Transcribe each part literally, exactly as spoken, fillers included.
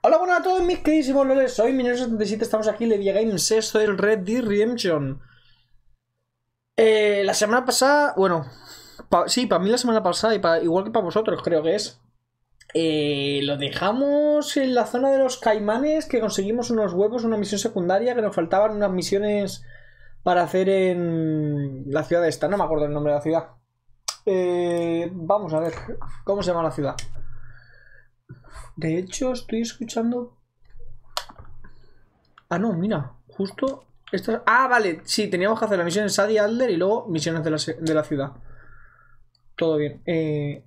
Hola, buenas a todos mis queridísimos loles, soy Minero setenta y siete, estamos aquí en Levia Games, esto es el Red Dead Redemption. Eh, la semana pasada, bueno, pa, sí, para mí la semana pasada, y pa, igual que para vosotros creo que es, eh, lo dejamos en la zona de los caimanes, que conseguimos unos huevos, una misión secundaria, que nos faltaban unas misiones para hacer en la ciudad esta, no me acuerdo el nombre de la ciudad. Eh, vamos a ver, ¿cómo se llama la ciudad? De hecho, estoy escuchando... Ah, no, mira, justo... Estas... Ah, vale, sí, teníamos que hacer la misión en Sadie Adler y luego misiones de la, de la ciudad. Todo bien. Eh...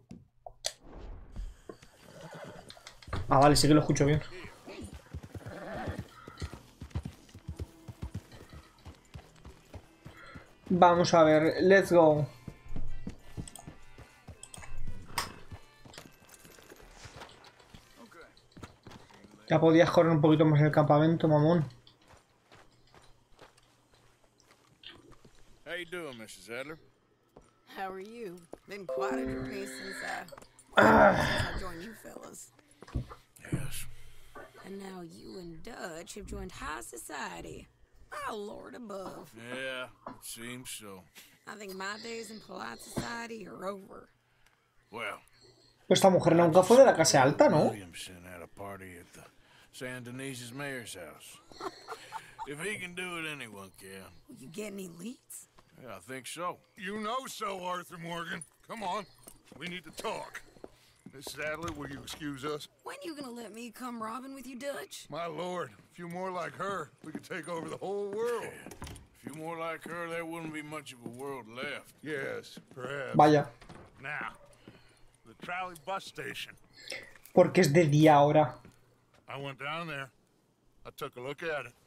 Ah, vale, sí que lo escucho bien. Vamos a ver, let's go. Ya podías correr un poquito más en el campamento, mamón. How you doing, Missus Adler? How are you? Been quite a journey since I, Ah. since I joined you fellas. Yes. And now you and Dutch have joined high society. Oh, Lord above. Yeah, it seems so. I think my days in polite society are over. Well, Pues esta mujer nunca fue de la clase alta, ¿no? Williamson had a party at the San Denise's mayor's house. If he can do it, anyone can. Will you get any leads? Yeah, I think so. You know so, Arthur Morgan. Come on. We need to talk. Missus Adler, will you excuse us? When you gonna let me come robbing with you, Dutch? My lord, a few more like her, we could take over the whole world. A few more like her, there wouldn't be much of a world left. Yes, perhaps. Vaya. Now, the trolley bus station. Porque es de día ahora. I went down there. I took a look at it.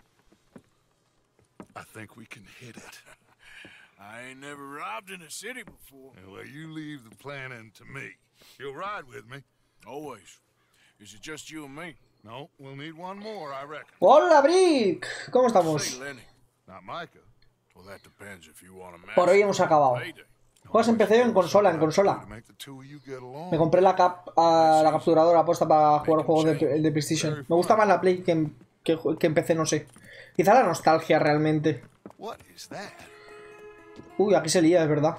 I think we can hit it. I ain't never robbed in a city before. Well, you leave the planning to me. You'll ride with me? Always. Is it just you and me? No, we'll need one more, I reckon. ¡Hola, Brick! ¿Cómo estamos? Say, Lenny. Not Micah. Well, that depends if you want to match. Por hoy hemos acabado. ¿Juegas en P C o en consola? En consola. To make the two of you get along. Me compré la, cap, a, la capturadora apuesta para jugar juegos de, de PlayStation. Me gusta más la Play que en, que, que en P C, no sé. Quizá la nostalgia realmente. What is that? Uy, aquí se lía, es verdad.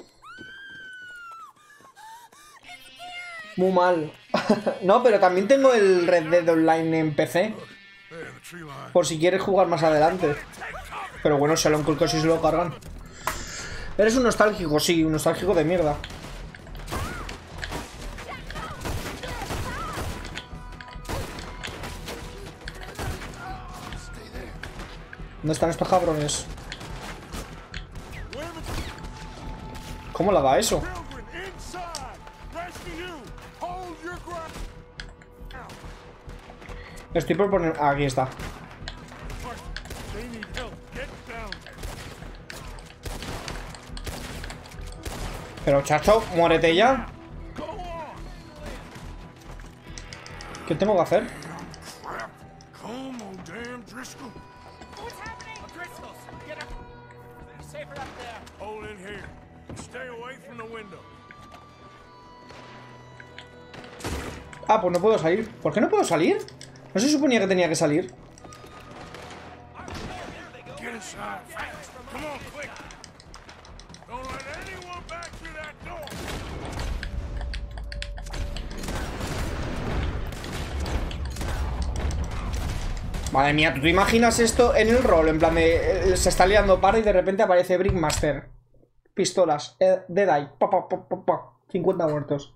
Muy mal. No, pero también tengo el Red Dead Online en P C. Por si quieres jugar más adelante. Pero bueno, se lo enculco si se lo cargan. Eres un nostálgico, sí, un nostálgico de mierda. ¿Dónde están estos cabrones? ¿Cómo la da eso? Estoy por poner... Ah, aquí está. Pero, chacho, muérete ya. ¿Qué tengo que hacer? Ah, pues no puedo salir. ¿Por qué no puedo salir? ¿No se suponía que tenía que salir? Madre mía, ¿tú te imaginas esto en el rol? En plan de... Eh, se está liando para y de repente aparece Brickmaster. Pistolas. Eh, Dead Eye. Pa, pa, pa, pa, pa. cincuenta muertos.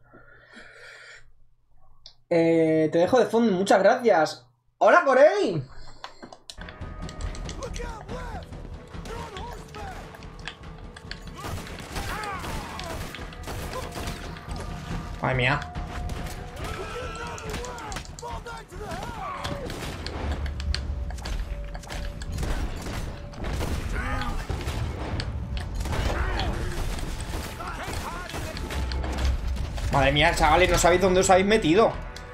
Eh, te dejo de fondo. Muchas gracias. ¡Hola, Corey! Madre mía. Madre mía, chavales, no sabéis dónde os habéis metido.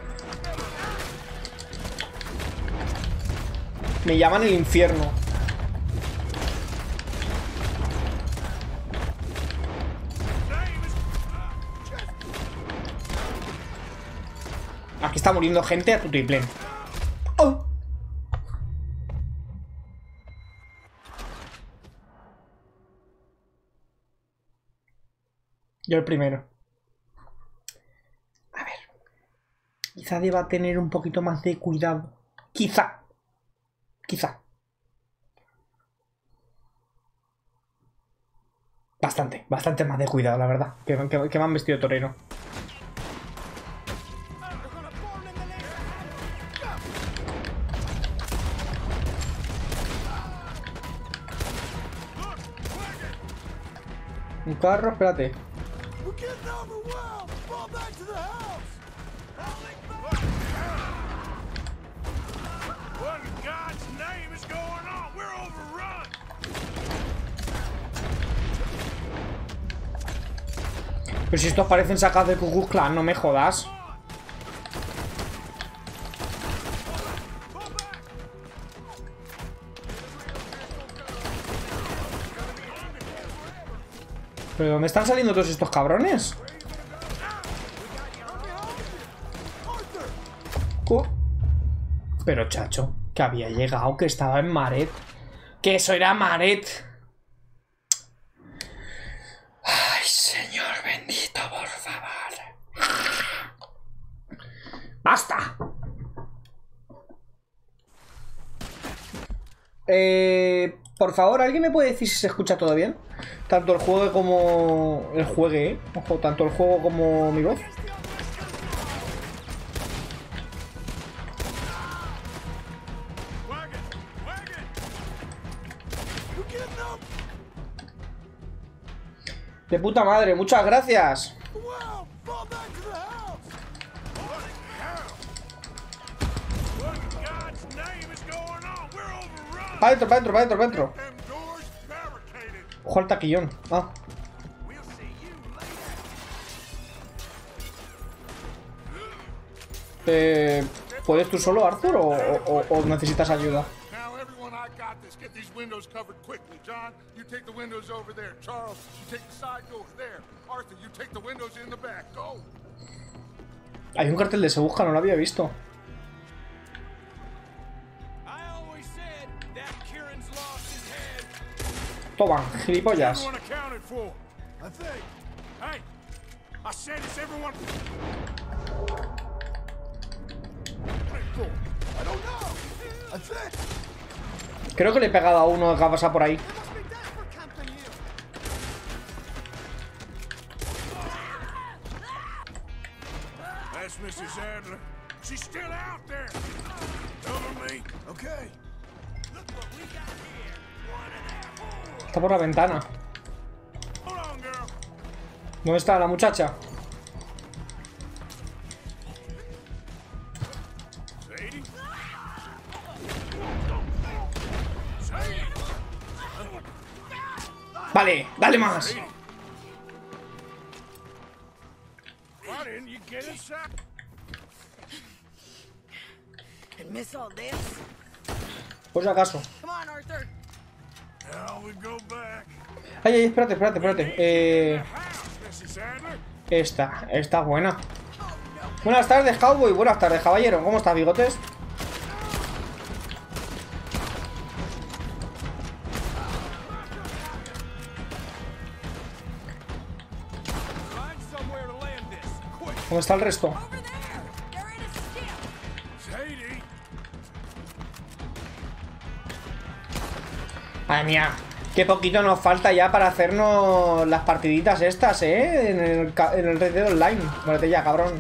Me llaman el infierno. Aquí está muriendo gente a tu triple. ¡Oh! Yo el primero. A ver. Quizá deba tener un poquito más de cuidado. Quizá. Quizá. Bastante, bastante más de cuidado, la verdad. Que, que, que me han vestido torero. Un carro, espérate. Pero si estos parecen sacados de Ku Klux Klan, no me jodas. ¿Pero dónde están saliendo todos estos cabrones? Uh. Pero chacho, que había llegado, que estaba en Maret. Que eso era Maret. Ay, señor bendito, por favor. ¡Basta! Eh... Por favor, ¿alguien me puede decir si se escucha todo bien? Tanto el juego como... El juegue, ¿eh? Ojo, tanto el juego como mi voz. De puta madre, muchas gracias. Para adentro, para adentro, para adentro, para adentro. Ojo al taquillón. Ah. Eh, ¿Puedes tú solo, Arthur, o, o, o necesitas ayuda? Hay un cartel de Se Busca, no lo había visto. Toma, gilipollas. Creo que le he pegado a uno que ha pasado por ahí. Está por la ventana. ¿Dónde está la muchacha? Vale, dale más. Por si acaso. Ay, ay, espérate, espérate, espérate. Eh... Esta, esta buena. Buenas tardes, cowboy. Buenas tardes, caballero. ¿Cómo estás, bigotes? ¿Dónde está el resto? Madre mía, qué poquito nos falta ya para hacernos las partiditas estas, ¿eh? En el, en el Red Dead Online. Muérete ya, cabrón.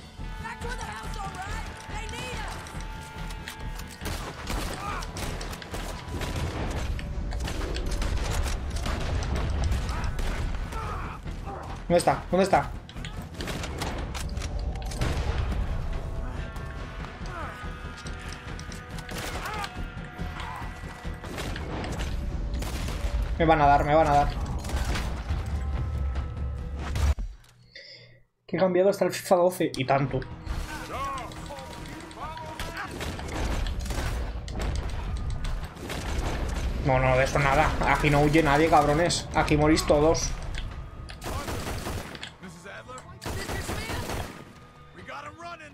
¿Dónde está? ¿Dónde está? Me van a dar, me van a dar. Que he cambiado hasta el FIFA doce y tanto. No, no, de eso nada. Aquí no huye nadie, cabrones. Aquí morís todos.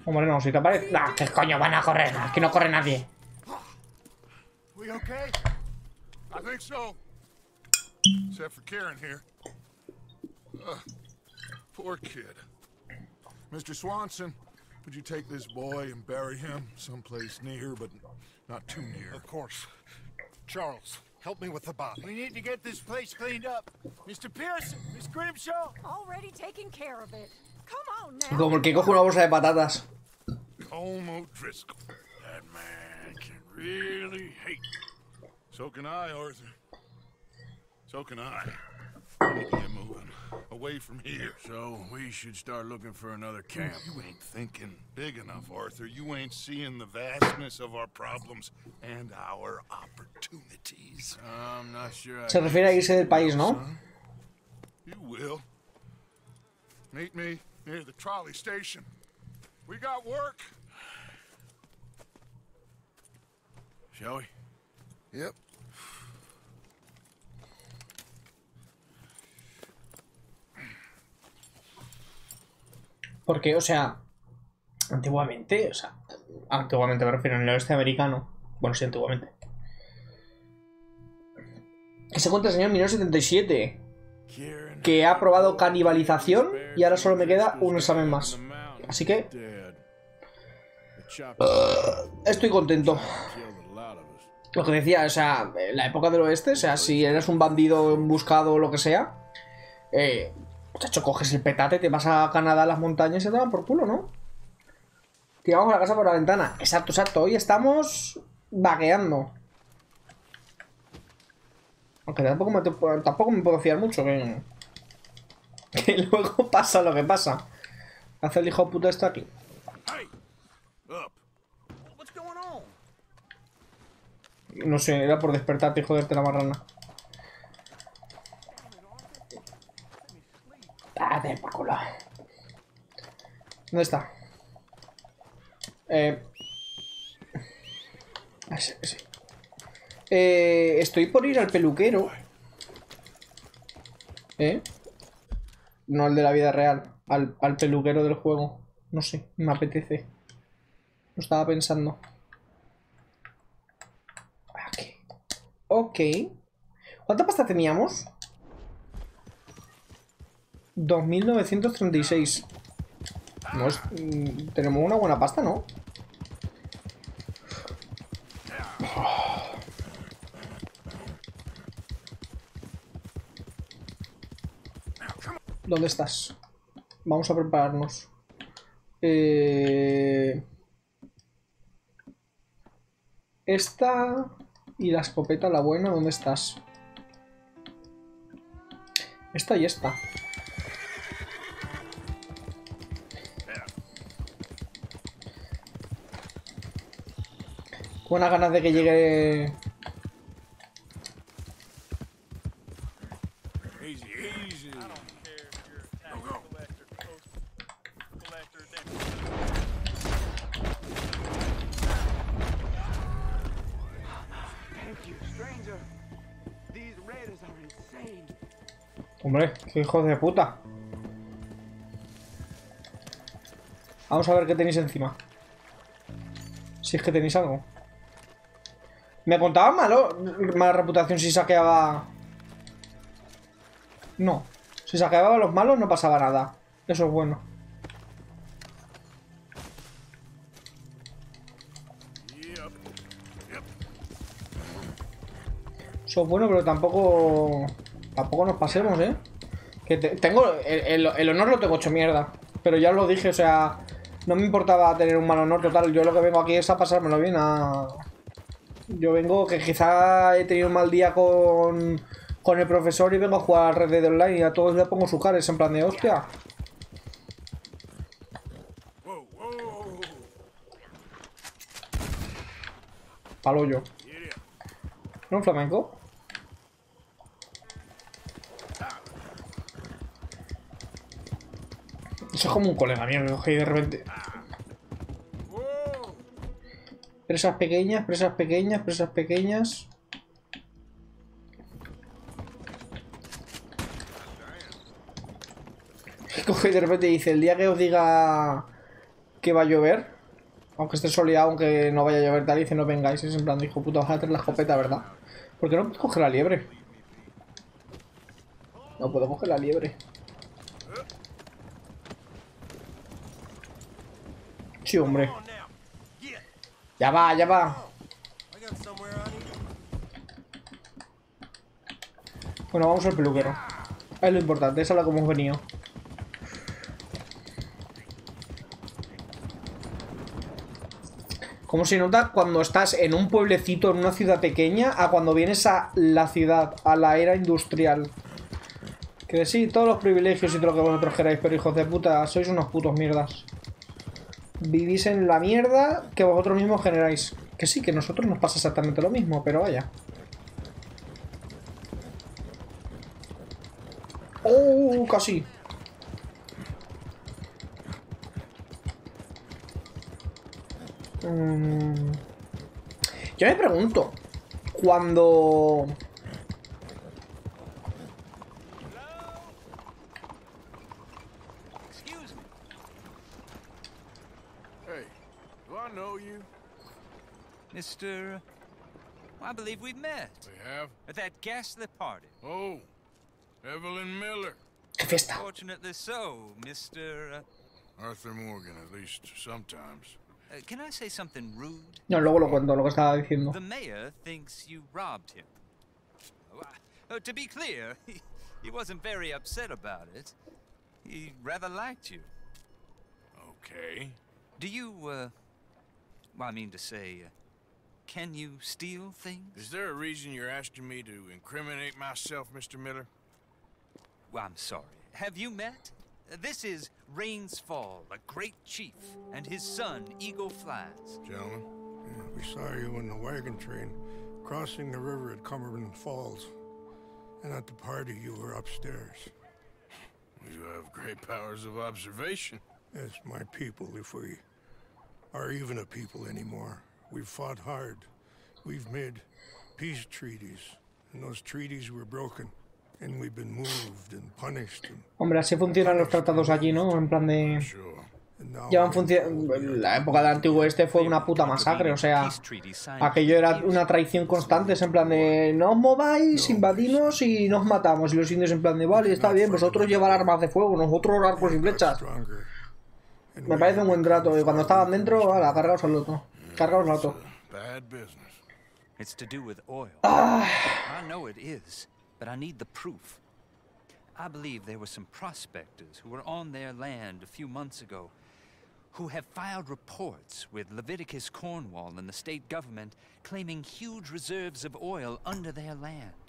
Hombre, no, si te aparece... Nah, ¿qué coño van a correr? Aquí no corre nadie. We okay? I think so. Except for Karen here. Uh, poor kid. Mister Swanson, would you take this boy and bury him someplace near, but not too near? Of course. Charles, help me with the body. We need to get this place cleaned up. Mister Pearson, Miss Grimshaw. Already taking care of it. Come on now. Como el que coge una bolsa de patatas. Colm O'Driscoll. That man can really hate. So can I, Arthur. So can I. We need to get moving. Away from here. So we should start looking for another camp. You ain't thinking big enough, Arthur. You ain't seeing the vastness of our problems and our opportunities. I'm not sure I Se refiere a irse del país, ¿no? You will. Meet me near the trolley station. We got work. Shall we? Yep. Porque, o sea, antiguamente, o sea, antiguamente me refiero en el oeste americano. Bueno, sí, antiguamente. Que se cuenta el señor mil novecientos setenta y siete. Que ha aprobado canibalización y ahora solo me queda un examen más. Así que... Uh, estoy contento. Lo que decía, o sea, en la época del oeste, o sea, si eres un bandido, un buscado o lo que sea, eh, muchacho, coges el petate, te vas a Canadá, a las montañas y se te van por culo, ¿no? Tiramos la casa por la ventana. Exacto, exacto. Hoy estamos vagueando. Aunque tampoco me, tampoco me puedo fiar mucho, que, que luego pasa lo que pasa. Hace el hijo de puta esto aquí. No sé, era por despertarte y joderte la marrana. Date pa' culo. ¿Dónde está? Eh... Sí, sí. Eh, estoy por ir al peluquero. ¿Eh? No al de la vida real. Al, al peluquero del juego. No sé, me apetece. Lo estaba pensando. Aquí. Ok. ¿Cuánta pasta teníamos? dos mil novecientos treinta y seis. No es, mm, tenemos una buena pasta, ¿no? ¿Dónde estás? Vamos a prepararnos. Eh... Esta y la escopeta, la buena, ¿dónde estás? Esta y esta. Buenas ganas de que llegue... Hombre, qué hijos de puta. Vamos a ver qué tenéis encima. Si es que tenéis algo. ¿Me contaba malo, mala reputación si saqueaba? No. Si saqueaba a los malos no pasaba nada. Eso es bueno. Eso es bueno, pero tampoco... Tampoco nos pasemos, ¿eh? Que te, tengo... El, el, el honor lo tengo hecho mierda. Pero ya os lo dije, o sea... No me importaba tener un mal honor total. Yo lo que vengo aquí es a pasármelo bien, a... Yo vengo que quizá he tenido un mal día con... Con el profesor y vengo a jugar a Red Dead Online y a todos les pongo su cara. Es en plan de hostia. Palo yo. ¿No un flamenco? Eso es como un colega mío que coge y de repente... Presas pequeñas, presas pequeñas, presas pequeñas... Coge y de repente dice, el día que os diga que va a llover. Aunque esté soleado, aunque no vaya a llover tal, y dice no vengáis. Es en plan, hijo puta, vas a tener la escopeta, ¿verdad? ¿Por qué no puedo coger la liebre? No puedo coger la liebre. Sí, hombre. Ya va, ya va. Bueno, vamos al peluquero. Es lo importante, esa es la que hemos venido. ¿Cómo se nota cuando estás en un pueblecito, en una ciudad pequeña, a cuando vienes a la ciudad, a la era industrial? Que sí, todos los privilegios y todo lo que vosotros queráis, pero hijos de puta, sois unos putos mierdas. Vivís en la mierda que vosotros mismos generáis. Que sí, que a nosotros nos pasa exactamente lo mismo, pero vaya. ¡Oh! Casi. Mm. Yo me pregunto, cuando... Excuse me. Hey, do I know you? Mister I believe we've met We have? at that ghastly party. Oh, Evelyn Miller. ¡Qué fiesta! Fortunately so, Mister Uh, Arthur Morgan, at least sometimes. uh, can I say something rude? No, luego lo cuento, lo que estaba diciendo. The mayor thinks you robbed him. Oh, I- uh, to be clear, he, he wasn't very upset about it. He rather liked you. Okay. Do you, uh, well, I mean to say, uh, can you steal things? Is there a reason you're asking me to incriminate myself, Mister Miller? Well, I'm sorry. Have you met? Uh, This is Rains Fall, a great chief, and his son, Eagle Flies. Gentlemen? Yeah, we saw you in the wagon train crossing the river at Cumberland Falls. And at the party, you were upstairs. You have great powers of observation. Yes, my people, if we are even a people anymore. We've fought hard. We've made peace treaties. And those treaties were broken. And we've been moved and punished. And, Hombre, así funcionan los tratados allí, ¿no? En plan de... Sure. and now Llevan we're- funcionando... La época del antiguo este fue una puta masacre, o sea... Aquello era una traición constante, es en plan de... No os mováis, invadimos y nos matamos. Y los indios en plan de... Vale, está bien, vosotros llevar armas de fuego, nosotros arcos y flechas. stronger. And Me we parece un buen trato. Y cuando estaban have- dentro, ala, cargaos al otro. Cargaos al otro. Bad business. It's to do with oil. I know it is, but I need the proof. I believe there were some prospectors who were on their land a few months ago who have filed reports with Leviticus Cornwall and the state government claiming huge reserves of oil under their land.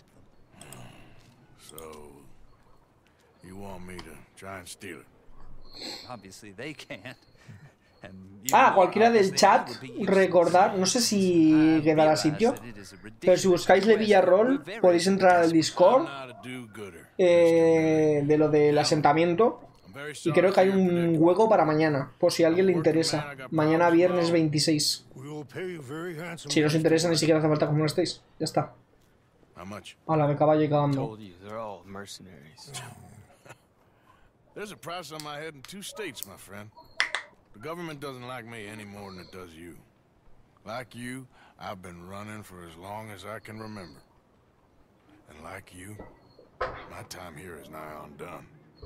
So, you want me to try and steal it? Obviously they can't. And you Ah, know, cualquiera del obviously chat, it would be useless. recordar, no sé si I quedará realize sitio, that it is a pero si buscáis ridiculous Levilla request, Roll, but we're podéis very entrar al I'm Discord not a do-gooder. eh, de lo del asentamiento. I'm very Y sorry creo que hay for your un predicament. hueco para mañana, por si a alguien le interesa. Mañana viernes veintiséis. We will pay you very handsomely. Si no os interesa, ni siquiera hace falta que molestéis. Ya está. How much? A la de caballo y cagando. Told you, they're all mercenaries. There's a price on my head in two states, my friend. The government doesn't like me any more than it does you. Like you, I've been running for as long as I can remember. And like you, my time here is nigh undone.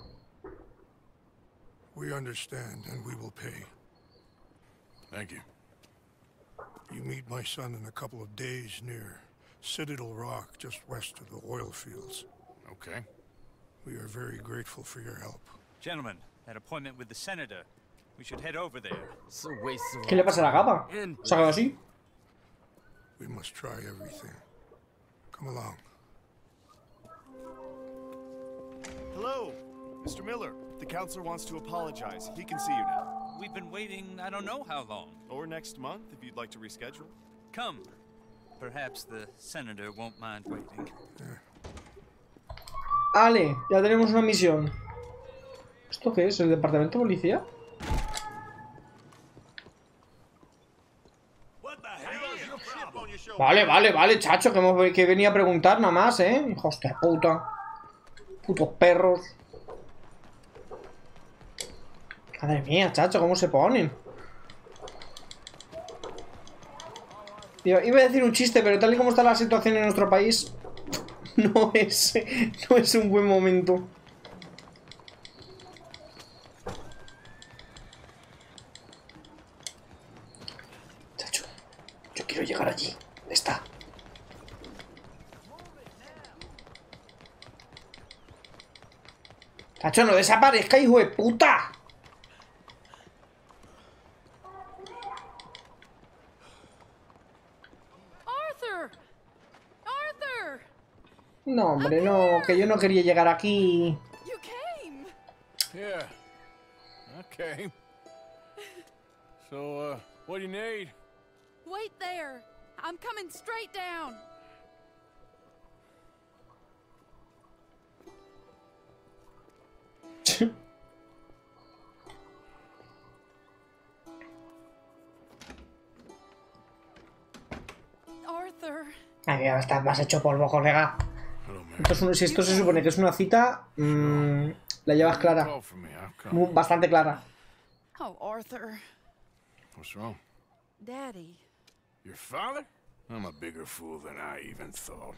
We understand, and we will pay. Thank you. You meet my son in a couple of days near Citadel Rock, just west of the oil fields. Okay. We are very grateful for your help. Gentlemen, that appointment with the senator. We should head over there. It's a waste of ¿Qué le pasa a la capa? ¿Se ha quedado así? We must try everything. Come along. Hello, Mister Miller. The counselor wants to apologize. He can see you now. We've been waiting I don't know how long. Or next month, if you'd like to reschedule. Come. Perhaps the senator won't mind waiting. Ale, ya tenemos una misión. ¿Esto qué es? ¿El departamento de policía? Vale, vale, vale, chacho, que, hemos, que venía a preguntar nada más, ¿eh? Hijos de puta. Putos perros. Madre mía, chacho, ¿cómo se ponen? Iba, iba a decir un chiste, pero tal y como está la situación en nuestro país, no es, no es un buen momento. Chacho, yo quiero llegar allí. ¿Dónde está? Chacho, no desaparezca, hijo de puta. Arthur! Arthur! No, hombre, no, que yo no quería llegar aquí. You came! Yeah, I came. So, uh, what do you need? Wait there. I'm coming straight down. Arthur. Ay, ya estás más hecho polvo, colega. Hello, Mary. Esto es un- si esto se supone que es una cita, mmm, la llevas clara. Call for me. I've come. Muy- bastante clara. Oh, Arthur. What's wrong? Daddy. Your father? I'm a bigger fool than I even thought.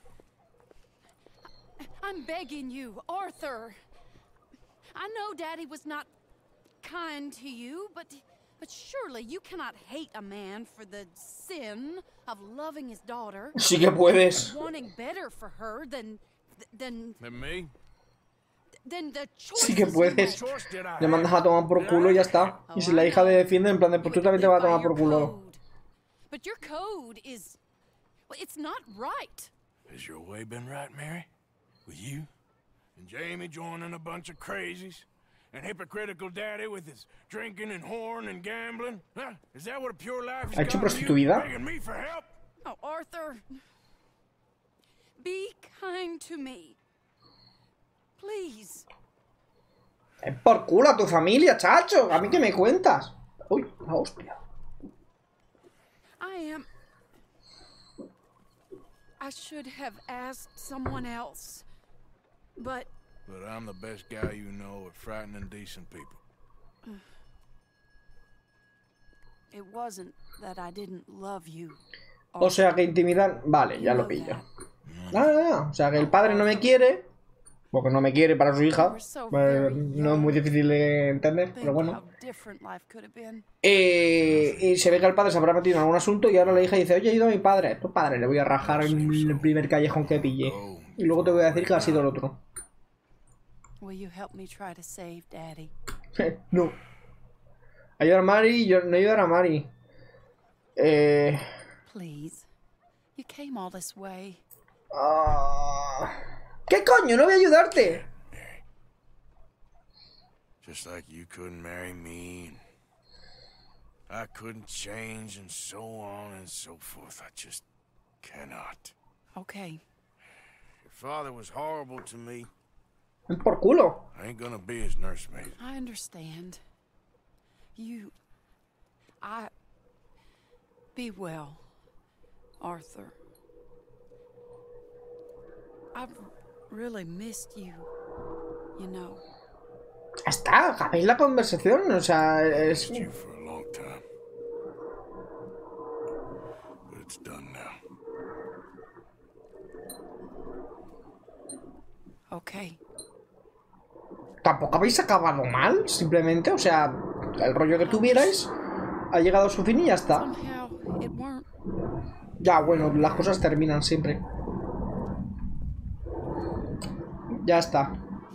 I'm begging you, Arthur. I know Daddy was not kind to you, but but surely you cannot hate a man for the sin of loving his daughter, Sí que puedes. wanting better for her than than And me? than the Sí que choices you puedes. make. Choice did I Le have? mandas a tomar por culo y ya está. Y si la hija le defiende, en plan de, pues tú también te vas a tomar por culo. But your code is, well, it's not right. Has your way been right, Mary? With you? And Jamie joining a bunch of crazies? And hypocritical daddy with his drinking and whoring and gambling? Huh? Is that what a pure life ¿Ha has hecho got to you? prostituida? Begging me for help? Oh, Arthur, be kind to me, please. Es por culo a tu familia, chacho. ¿A mí qué me cuentas? Uy, la hostia. I am. I should have asked someone else, but But I'm the best guy you know at frightening decent people. it wasn't that I didn't love you. O sea que intimidar... Vale, ya lo pillo. Ah, o sea que el padre no me quiere. Porque no me quiere para su hija. Eh, no es muy difícil de entender, pero Think bueno. how different life could have been. Eh, y se ve que el padre se habrá metido en algún asunto y ahora la hija dice, oye, he ido a mi padre. Tu padre, le voy a rajar en el primer callejón que pille. Y luego te voy a decir que ha sido el otro. Will you help me try to save Daddy? No. Ayudar a Mari, yo no ayudar a Mari. Eh... Please. You came all this way. ah, ¿Qué coño? No voy a ayudarte. Just like you couldn't marry me, and I couldn't change, and so on and so forth. I just cannot. Okay. Your father was horrible to me. Por culo. I ain't gonna be his nursemaid. I understand. You... I... Be well, Arthur. I've really missed you, you know. Ya está, acabéis la conversación. O sea, es... You for a long time. But it's done now. Okay. Tampoco habéis acabado mal, simplemente. O sea, el rollo que tuvierais ha llegado a su fin y ya está. Somehow it weren't. Ya, bueno, las cosas terminan siempre. Ya está.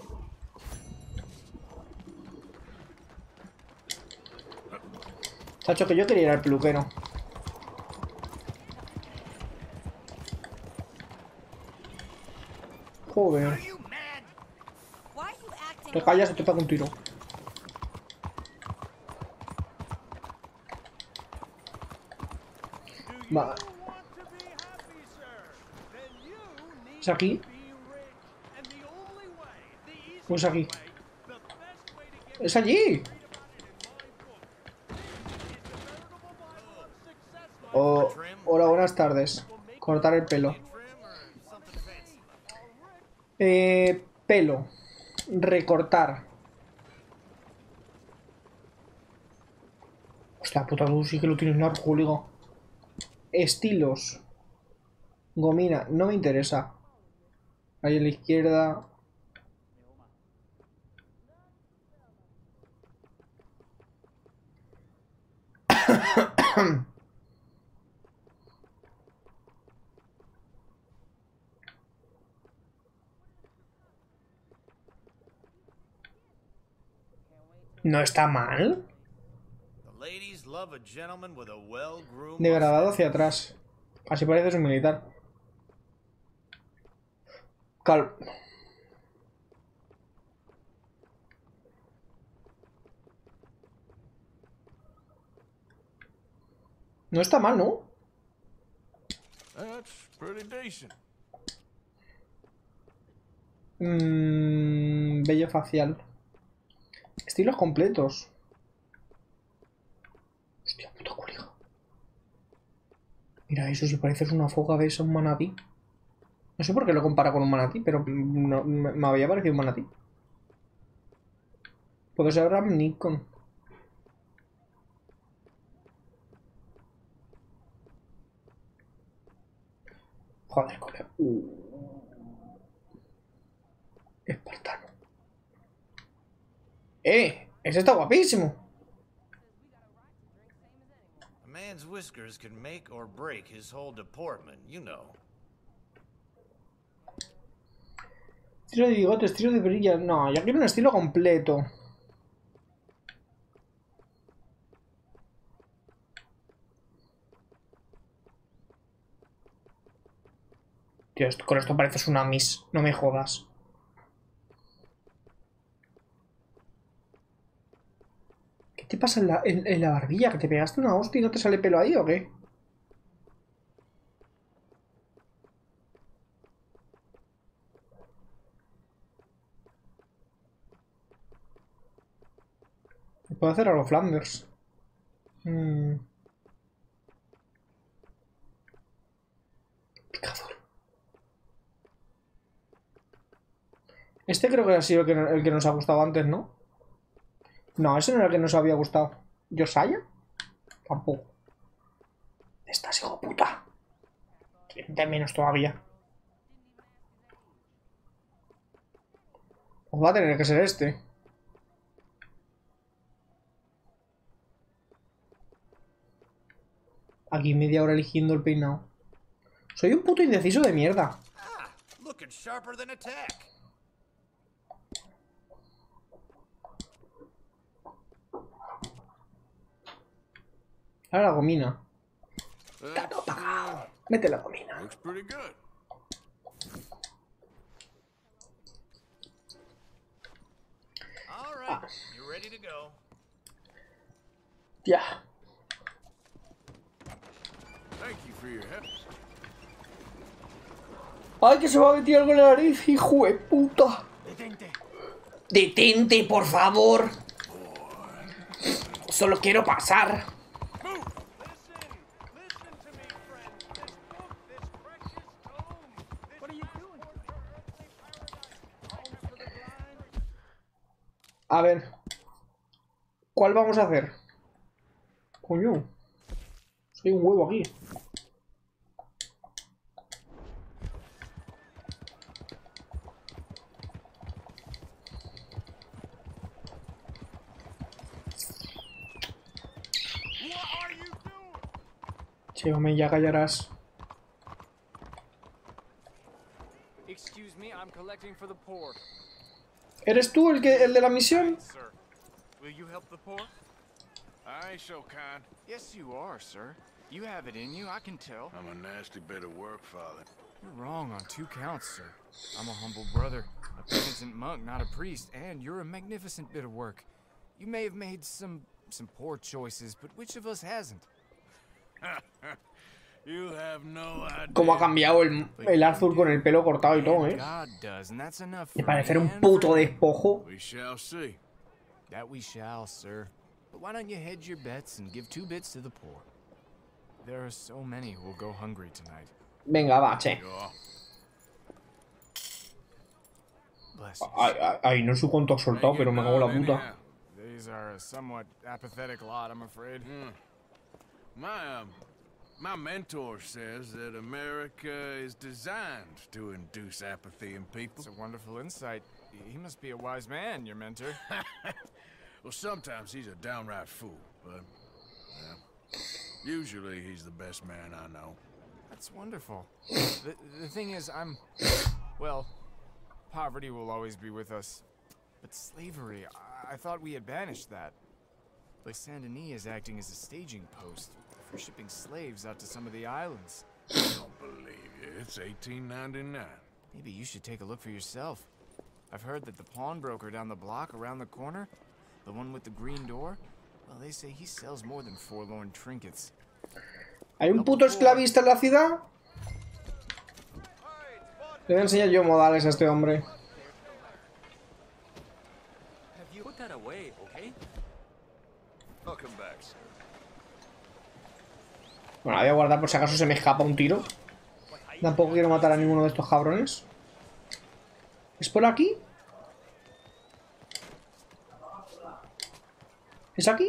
Chacho, que yo quería ir al peluquero. Joder. Te callas o te pego un tiro. Va. ¿Es aquí? Pues aquí. ¡Es allí! Oh, hola, buenas tardes. Cortar el pelo. Eh, pelo. Recortar. Hostia puta, tú sí que lo tienes largo, ligo. estilos. Gomina, no me interesa. Ahí a la izquierda. No está mal. Degradado hacia atrás. Así pareces un militar. Cal... No está mal, ¿no? Mm, bello facial. Estilos completos. Hostia, puta colega. Mira, eso si pareces una foga, ves un manatí. No sé por qué lo compara con un manatí, pero no, me, me había parecido un manatí. Puedo ser Abraham Nikon. Joder, colega. Uh. Espartano. ¡Eh! ¡Ese está guapísimo! A man's whiskers can make or break his whole deportment, you know. Estilo de bigote, estilo de brilla. No, yo quiero un estilo completo. Tío, esto, con esto pareces una miss. No me jodas. ¿Qué te pasa en la, en, en la barbilla? ¿Que te pegaste una hostia y no te sale pelo ahí o qué? Puedo hacer a los Flanders. Mm. Picador. Este creo que ha sido el que, el que nos ha gustado antes, ¿no? No, ese no era el que nos había gustado. ¿Josiah? Tampoco. Estás, hijo de puta. De menos todavía. Pues va a tener que ser este. Aquí media hora eligiendo el peinado. Soy un puto indeciso de mierda. Ah, looking sharper than a tack. Ahora la gomina. Gato apagado. Mete la gomina. Ah. Ya. ¡Ay, que se va a meter algo en la nariz, hijo de puta! ¡Detente! ¡Detente, por favor! Solo quiero pasar. A ver. ¿Cuál vamos a hacer? Coño. Soy un huevo aquí. Che, hombre, ya callarás. Excuse me, I'm collecting for the poor. ¿Eres tú el que el de la misión? Will you help the poor? I ain't so kind. Yes, you are, sir. You have it in you, I can tell. I'm a nasty bit of work, Father. You're wrong on two counts, sir. I'm a humble brother, a penitent monk, not a priest, and you're a magnificent bit of work. You may have made some some poor choices, but which of us hasn't? You have no idea. Cómo ha cambiado el, el Arthur con el pelo cortado y todo, ¿eh? De parecer un puto despojo. We shall see. That we shall, sir. But why don't you hedge your bets and give two bits to the poor? There are so many who will go hungry tonight. Venga, va, che. Ay, ay, ay, no sé cuánto has soltado, pero me cago en la puta. These are a somewhat apathetic lot, I'm afraid. Mm. My, um, My mentor says that America is designed to induce apathy in people. It's a wonderful insight. He must be a wise man, your mentor. Well, sometimes he's a downright fool, but well, usually he's the best man I know. That's wonderful. The, the thing is, I'm... Well, poverty will always be with us. But slavery, I, I thought we had banished that. Like Saint Denis is acting as a staging post for shipping slaves out to some of the islands. I don't believe you. It's eighteen ninety-nine. Maybe you should take a look for yourself. I've heard that the pawnbroker down the block around the corner, the one with the green door, well, they say he sells more than forlorn trinkets. ¿Hay un puto esclavista en la ciudad? Le voy a enseñar yo modales a este hombre. Put that away, okay? I'll come back, sir. Bueno, la voy a guardar por si acaso se me escapa un tiro. Tampoco quiero matar a ninguno de estos cabrones. ¿Es por aquí? ¿Es aquí?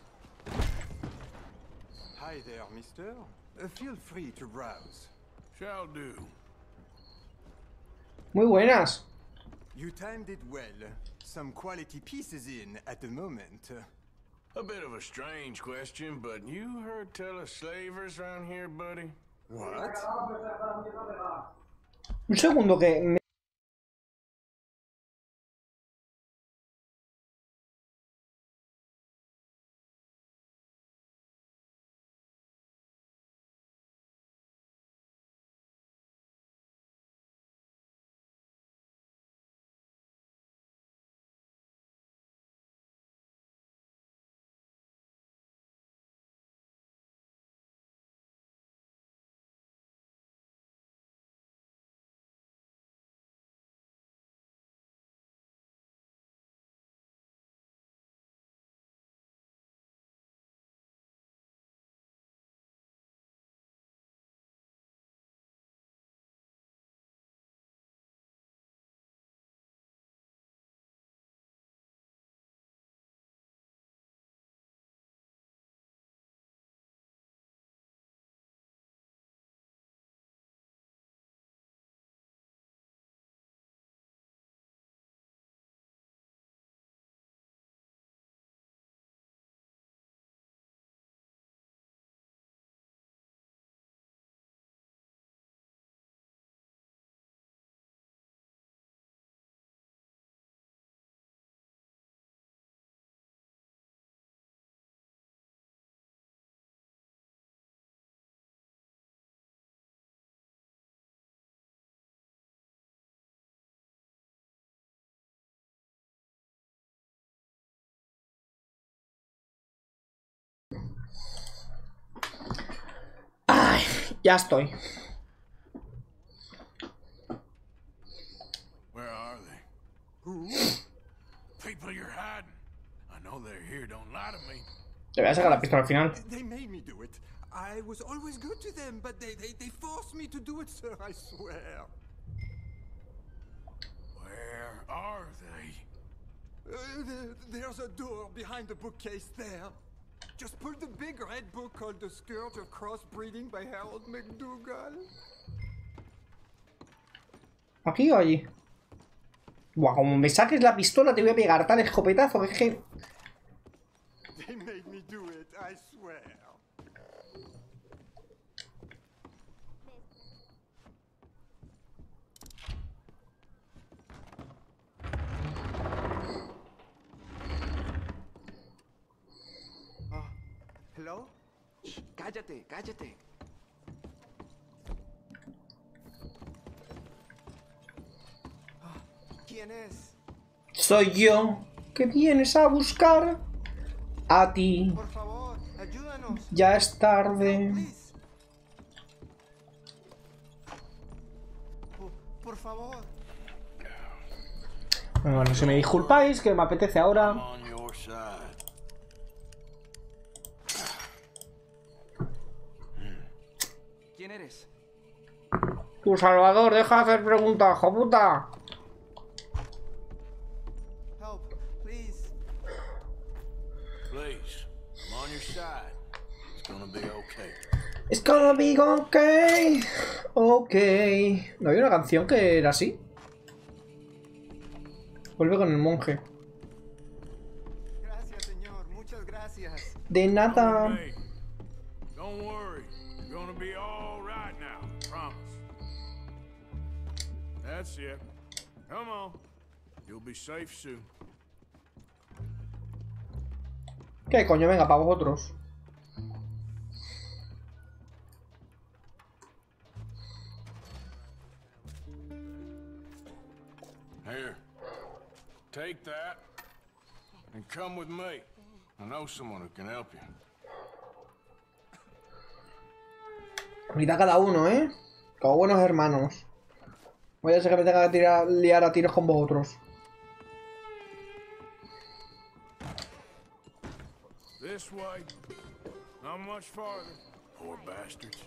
Hi there, mister. Uh, feel free to browse. Shall do. Muy buenas. You timed it well. Some quality pieces in at the moment. A bit of a strange question, but you heard tell of slavers around here, buddy? What? Un segundo que... Me... Ay, ya estoy. Where are they? Who? People you're hiding. I know they're here, don't lie to me. Le voy a sacar la pistola al final. They made me do it. I was always good to them, but they, they, they forced me to do it, sir, I swear. Where are they? Uh, there, there's a door behind the bookcase there. Just pull the big red book called The Scourge of Crossbreeding by Harold McDougall. ¿Aquí o allí? Buah, como me saques la pistola te voy a pegar tal escopetazo que es que... They made me do it, I swear. ¿Hello? Shh, cállate, cállate. ¿Quién es? Soy yo, que vienes a buscar a ti. Por favor, ayúdanos. Ya es tarde. Por, por favor. Bueno, si me disculpáis, que me apetece ahora. ¿Quién eres? Tu Salvador, deja de hacer preguntas, hijo puta. Help, please. Please, I'm on your side. It's gonna be okay. It's gonna be okay. Ok. ¿No había una canción que era así? Vuelve con el monje. Gracias, señor. Muchas gracias. De nada. Don't worry. You're gonna be all right now. Promise. That's it. Come on. You'll be safe soon. ¿Qué coño? Venga, para vosotros. Here. Take that. And come with me. I know someone who can help you. Mitad cada uno, ¿eh? Como buenos hermanos. Voy a ser que me tenga que tirar, liar a tiros con vosotros. This way. Not much farther. Poor bastards.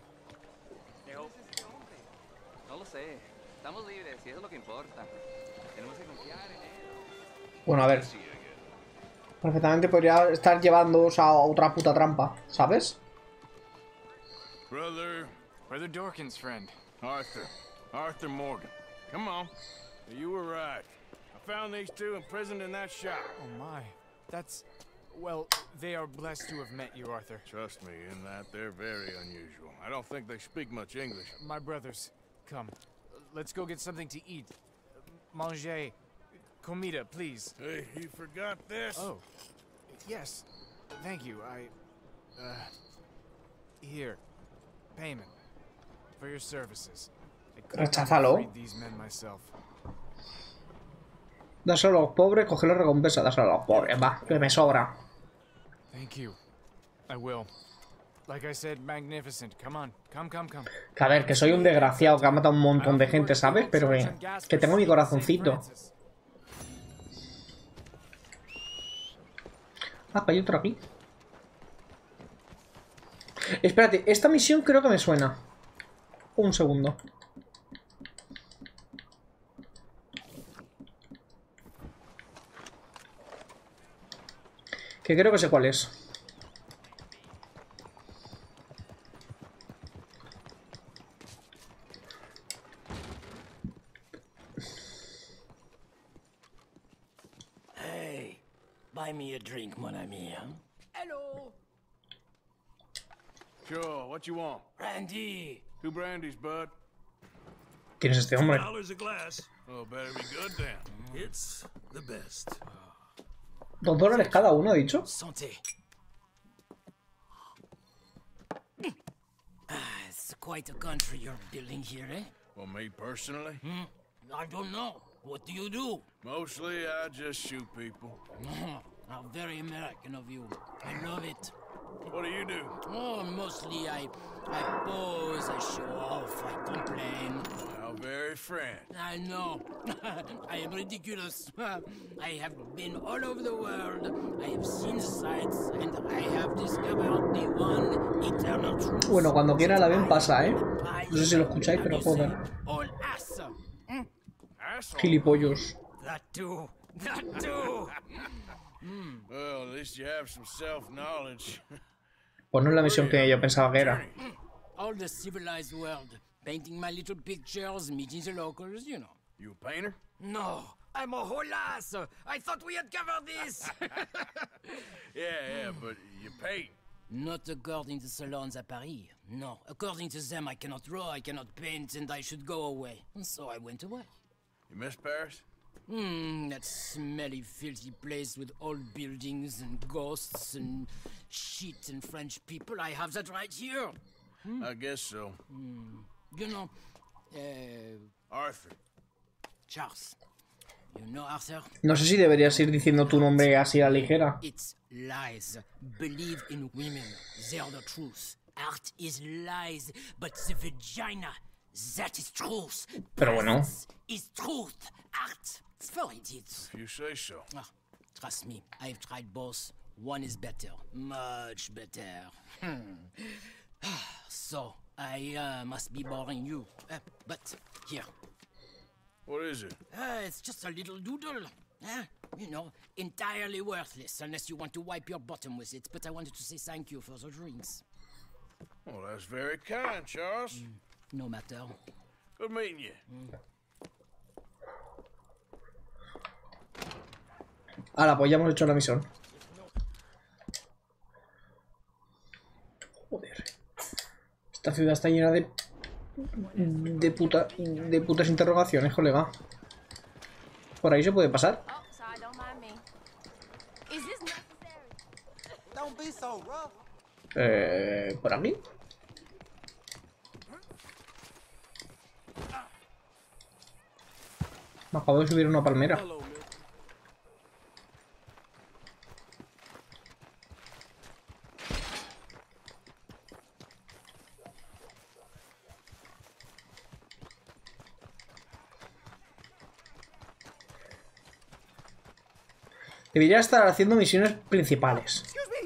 No lo sé. Estamos libres, y eso es lo que importa. Tenemos que confiar en él. Bueno, a ver. Perfectamente podría estar llevándoos a otra puta trampa, ¿sabes? Brother. Brother Dorkin's friend. Arthur. Arthur Morgan. Come on. You were right. I found these two imprisoned in that shop. Oh my. That's... Well, they are blessed to have met you, Arthur. Trust me, in that they're very unusual. I don't think they speak much English. My brothers, come. Let's go get something to eat. Manger. Comida, please. Hey, you forgot this? Oh. Yes. Thank you. I... Uh... Here. Payment. For your services. I could not have Recházalo. freed these men myself. Dáselo a los pobres, coge la recompensa, dáselo a los pobres, va, que me sobra. Thank you. I will. Like I said, magnificent. Come on. Come, come, come. Que a ver, que soy un desgraciado que ha matado a un montón de gente, ¿sabes? Pero que, que tengo mi corazoncito. Ah, que hay otro aquí. Espérate, esta misión creo que me suena. Un segundo. Que creo que sé cuál es. Hey, buy me a drink, mon ami, huh? Hello. Sure, what you want? Brandy. Two brandies, bud. ¿Quién es este hombre? Dollars a glass. Oh, better be good then. It's the best. Dos dólares cada uno, he dicho. Santé. Ah, it's quite a country you're building here, eh? Well, me personally? Hmm? I don't know. What do you do? Mostly, I just shoot people. How very American of you. I love it. What do you do? Oh, mostly I, I pose, I show off, I complain. How very French. I know. I am ridiculous. I have been all over the world. I have seen the sights, and I have discovered the one eternal truth. Bueno, cuando quiera el avión pasa, ¿eh? No sé si lo escucháis, pero joder. All ass. Gilipollos. That too. That too. Well, at least you have some self-knowledge. Pues no es la misión que yo pensaba que era. All the civilized world. Painting my little pictures, meeting the locals, you know. You a painter? No, I'm a whole ass. I thought we had covered this. Yeah, yeah, but you paint. Not according to salons at Paris. No, according to them, I cannot draw, I cannot paint, and I should go away. And so I went away. You miss Paris? Hmm, that smelly, filthy place with old buildings and ghosts and shit and French people. I have that right here. Hmm? I guess so. Hmm. You know, uh... Arthur. Charles. You know Arthur? No sé si deberías ir diciendo tu nombre así a la ligera. It's lies. Believe in women. They're the truth. Art is lies, but the vagina, that is truth. Pero bueno. Is truth. Art. It's for idiots. If you say so. Ah, trust me, I've tried both. One is better. Much better. Hmm. So, I uh, must be boring you. Uh, but, here. What is it? Uh, it's just a little doodle. Uh, you know, entirely worthless unless you want to wipe your bottom with it. But I wanted to say thank you for the drinks. Well, That's very kind, Charles. Mm, no matter. Good meeting you. Mm. Ahora, pues ya hemos hecho la misión. Joder. Esta ciudad está llena de... De puta... De putas interrogaciones, colega. ¿Por ahí se puede pasar? Eh... ¿Por aquí? Me acabo de subir una palmera. Debería estar haciendo misiones principales.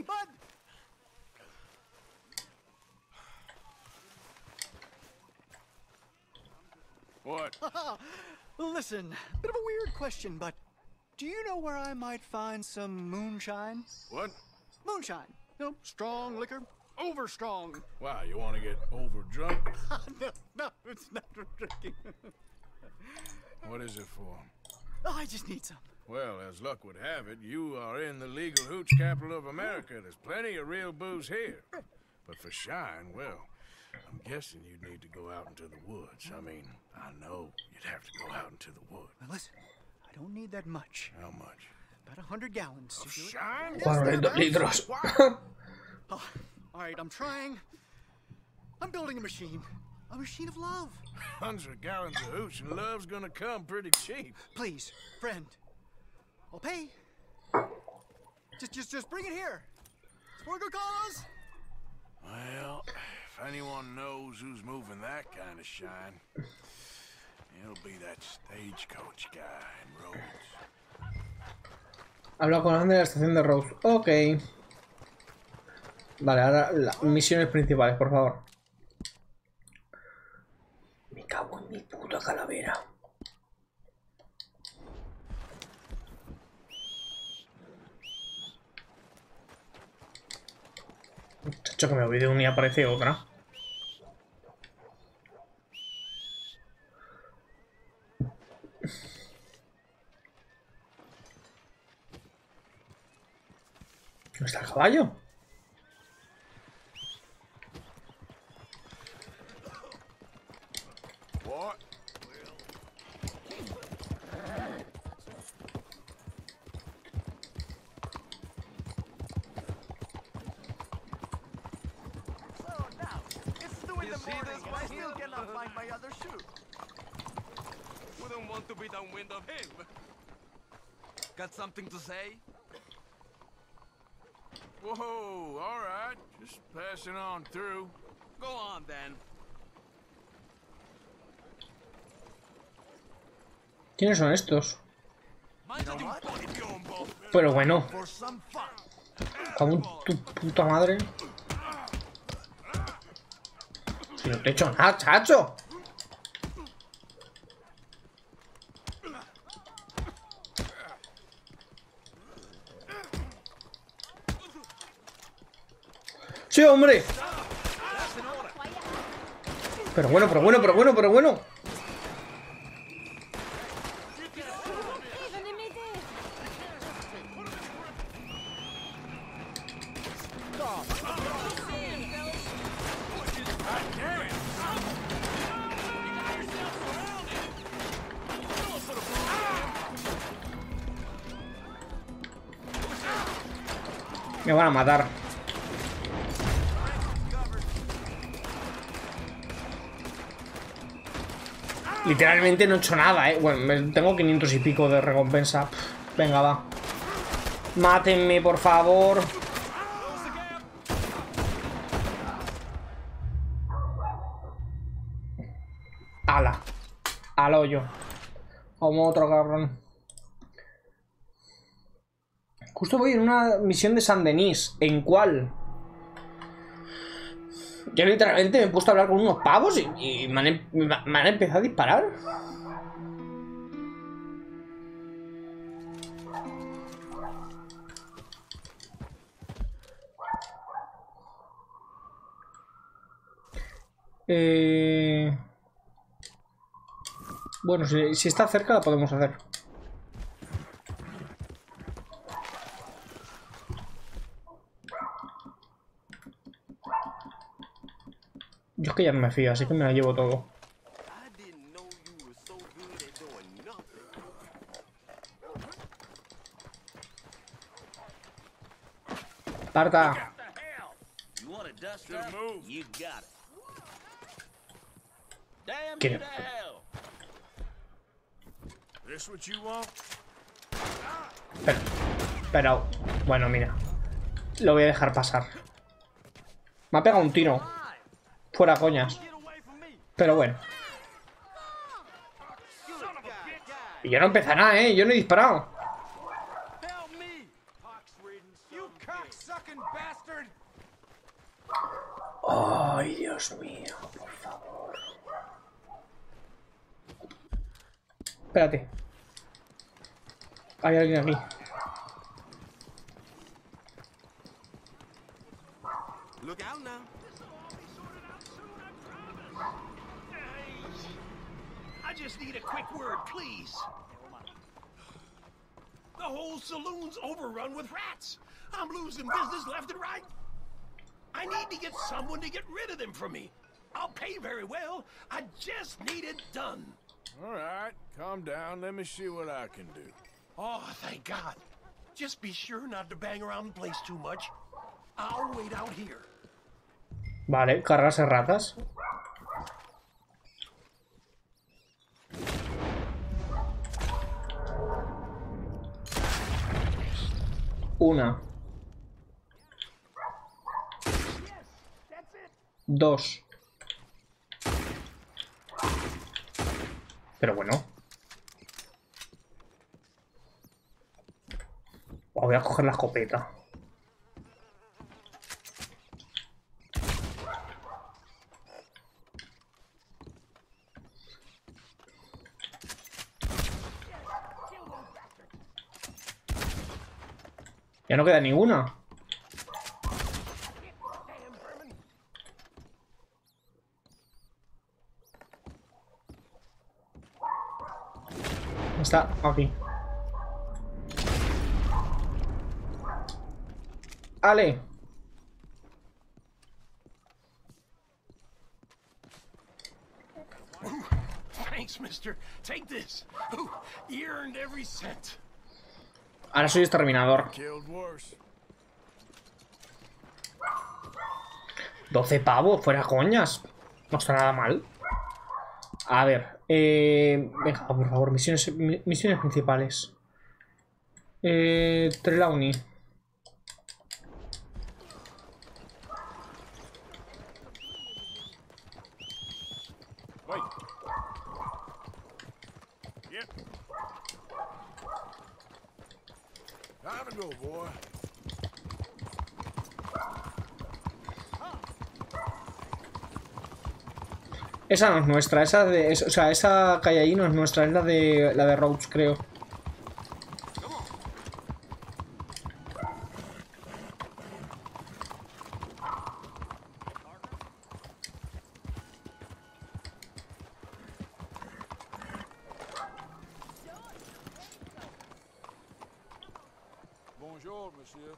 What? Listen, bit of a weird question, but do you know where I might find some moonshine? What? Moonshine. You know, strong liquor. Over strong. Wow, you want to get over drunk? no, no, it's not for drinking. What is it for? Oh, I just need some. Well, as luck would have it, you are in the legal hooch capital of America. There's plenty of real booze here. But for shine, well, I'm guessing you'd need to go out into the woods. I mean, I know you'd have to go out into the woods. Now listen, I don't need that much. How much? About a hundred gallons. Of shine? cuarenta litros. Oh, all right, I'm trying. I'm building a machine. A machine of love. Hundred gallons of hooch and love's gonna come pretty cheap. Please, friend. I'll pay. Just, just, just bring it here. It's for a good cause. Well, if anyone knows who's moving that kind of shine, it'll be that stagecoach guy in Rhodes. Habla con Anne de la estación de Rhodes. Ok. Vale, ahora las misiones principales, por favor. Me cago en mi puta calavera. Muchacho, que me olvidé una y aparece otra. ¿Dónde está el caballo? What? My other shoe. Wouldn't want to be downwind of him. Got something to say? Whoa, all right. Just passing on through. Go on, then. ¿Quiénes son estos? Pero bueno. Cago en tu puta madre. Si no te he hecho nada, chacho. ¡Sí, hombre! Pero bueno, pero bueno, pero bueno, pero bueno. Me van a matar. Literalmente no he hecho nada, eh. Bueno, tengo quinientos y pico de recompensa. Venga, va. Mátenme, por favor. Ala. Al hoyo. Como otro cabrón. Justo voy en una misión de San Denis. ¿En cuál? Yo literalmente me he puesto a hablar con unos pavos y, y me, han, em, me han empezado a disparar. Eh... Bueno, si, si está cerca la podemos hacer. Yo es que ya no me fío, así que me la llevo todo. Parta. ¿Qué? Pero, pero, bueno, mira. Lo voy a dejar pasar. Me ha pegado un tiro. Fuera coñas. Pero bueno. Y yo no empecé nada, ¿eh? Yo no he disparado. Ay, Dios mío, por favor. Espérate. Hay alguien aquí. Look out now. I just need a quick word, please. The whole saloon's overrun with rats. I'm losing business left and right. I need to get someone to get rid of them for me. I'll pay very well. I just need it done. All right, calm down. Let me see what I can do. Oh, thank God. Just be sure not to bang around the place too much. I'll wait out here. Vale, cargarse ratas. Una. Dos. Pero bueno. Voy a coger la escopeta. Ya no queda ninguna. Está aquí. Ale. Thanks, mister. Take this. Ooh, you earned every cent. Ahora soy exterminador. doce pavos, fuera coñas. No está nada mal. A ver. Eh, venga, por favor, misiones, misiones principales. Eh, Trelawney. Wait. Yep. Time to go, boy. Esa no es nuestra, esa de, es, o sea, esa calle ahí no es nuestra, es la de la de Rhodes, creo. Bonjour, monsieur.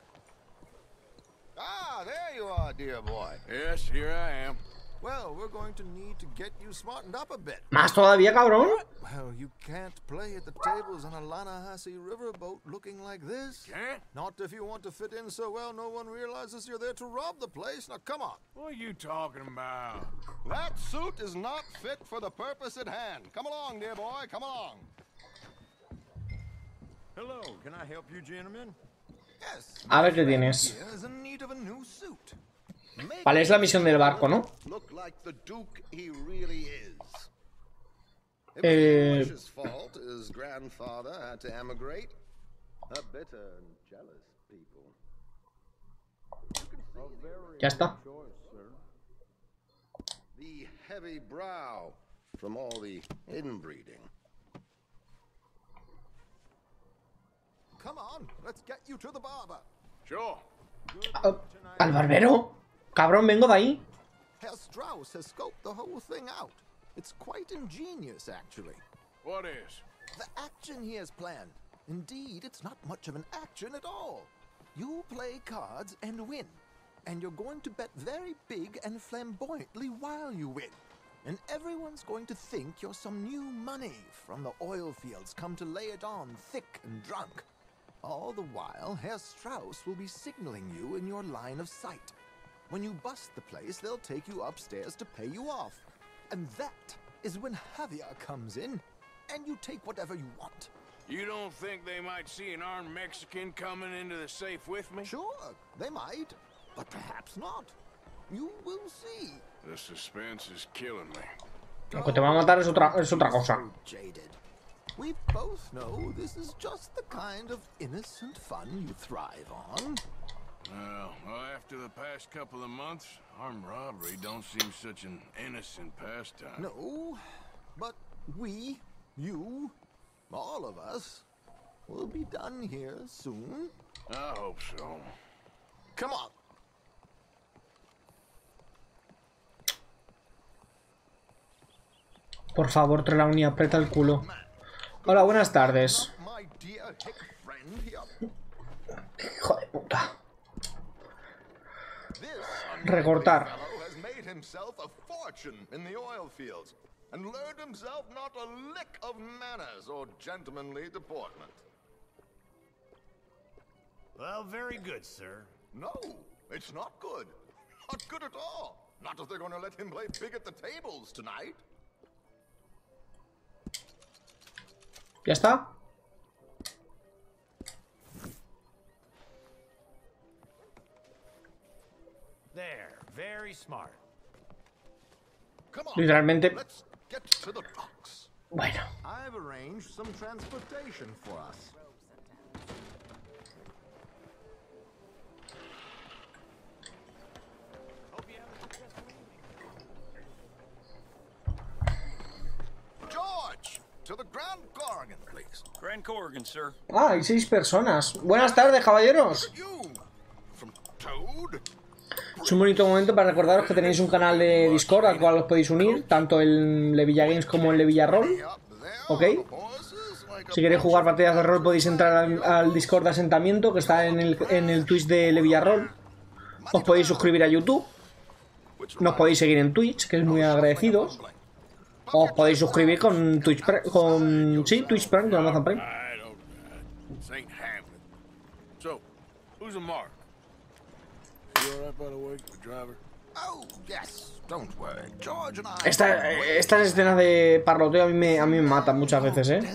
Ah, there you are, dear boy. Yes, here I am. Well, we're going to need to get you smartened up a bit. ¿Más todavía, cabrón? Well, you can't play at the tables on a Lannahechee riverboat looking like this. Can't? Not if you want to fit in so well no one realizes you're there to rob the place. Now, come on. What are you talking about? That suit is not fit for the purpose at hand. Come along, dear boy, come along. Hello, can I help you, gentlemen? Yes. A ver qué tienes. Vale, es la misión del barco, ¿no? Eh... Ya está. The heavy brow from all the inbreeding. Come on, let's get you to the barber. Sure. ¿Al barbero? Cabrón, vengo de ahí. Herr Strauss has scoped the whole thing out. It's quite ingenious, actually. What is? The action he has planned. Indeed, it's not much of an action at all. You play cards and win. And you're going to bet very big and flamboyantly while you win. And everyone's going to think you're some new money from the oil fields come to lay it on thick and drunk. All the while, Herr Strauss will be signaling you in your line of sight. When you bust the place, they'll take you upstairs to pay you off. And that is when Javier comes in, and you take whatever you want. You don't think they might see an armed Mexican coming into the safe with me? Sure, they might, but perhaps not. You will see. The suspense is killing me. Lo que te va a matar es otra, es otra cosa. We both know this is just the kind of innocent fun you thrive on. Well, well, after the past couple of months, armed robbery don't seem such an innocent pastime. No, but we, you, all of us, will be done here soon. I hope so. Come on. Por favor, Trelawney, aprieta el culo. Hola, buenas tardes. Hijo de puta. Recortar. And learned himself not a lick of manners or gentlemanly deportment. Well, very good, sir. No, it's not good. Not good at all. Not if they're going to let him play big at the tables tonight. ¿Ya está? There, very smart. Literalmente. Get to the docks. Bueno. I've arranged some transportation for us. George, to the Grand Corrigan, please. Grand Corrigan, sir. Ah, hay seis personas. Buenas tardes, caballeros. Es un bonito momento para recordaros que tenéis un canal de Discord al cual os podéis unir, tanto en Levilla Games como en Levilla Roll. ¿Ok? Si queréis jugar partidas de rol podéis entrar al, al Discord de asentamiento que está en el, en el Twitch de Levilla Roll. Os podéis suscribir a YouTube. Nos podéis seguir en Twitch, que es muy agradecidos. Os podéis suscribir con Twitch con sí, Twitch Prime, con Amazon Prime. Esta, estas escenas de parloteo a mí me, a mí me matan muchas veces, ¿eh?